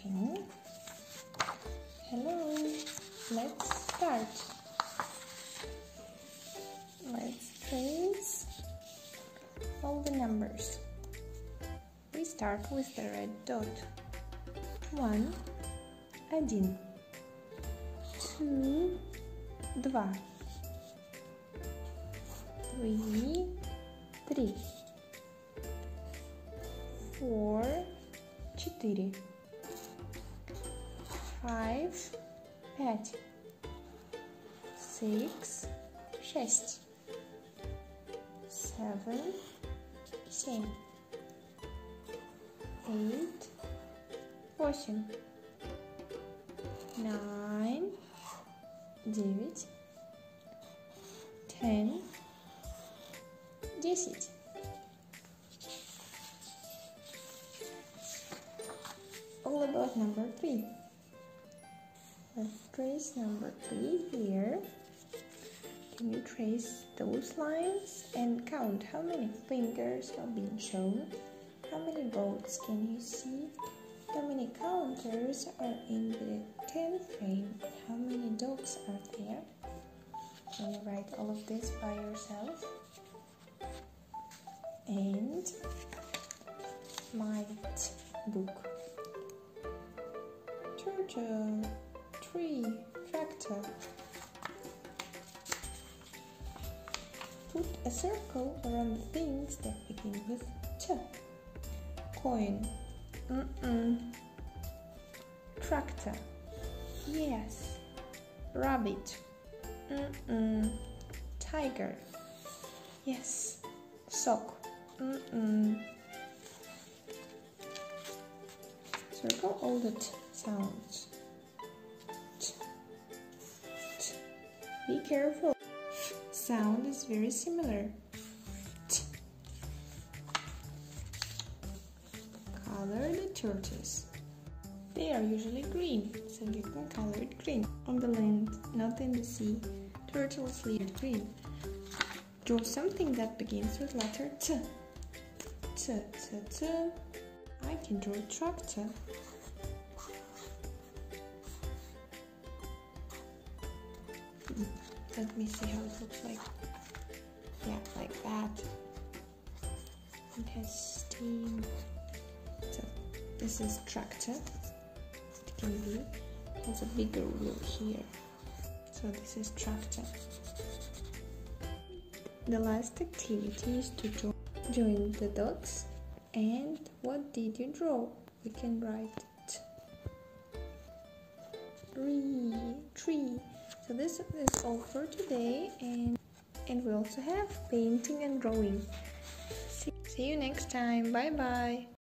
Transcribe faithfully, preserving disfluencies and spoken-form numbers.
Okay. Hello. Let's start. Let's trace all the numbers. We start with the red dot. One, один. Two, два. Three, три. Four, четыре. Five, пять. Six, шесть. Seven, семь. Eight, восемь. Nine, девять. Ten, десять. All about number three. Let's trace number three here. Can you trace those lines and count how many fingers have been shown? How many goats can you see? How many counters are in the tenth frame? How many dogs are there? Can you write all of this by yourself? And my book. Turtle, tree, tractor. Put a circle around the things that begin with T. Coin. Mm-mm. Tractor. Yes. Rabbit. Mm-mm. Tiger. Yes. Sock. Mm-mm. Circle all the T sounds. T. T. Be careful. Sound is very similar. T. Color the tortoise. They are usually green, so you can color it green. On the land, not in the sea, turtles live green. Draw something that begins with letter T. T, T, T. I can draw a tractor. Let me see how it looks like. Yeah, like that. It has steam. So this is tractor. It can be. It has a bigger wheel here. So this is tractor. The last activity is to draw. Join the dots. And what did you draw? We can write T. Tree, tree. So this is all for today, and and we also have painting and drawing. See, see you next time. Bye bye.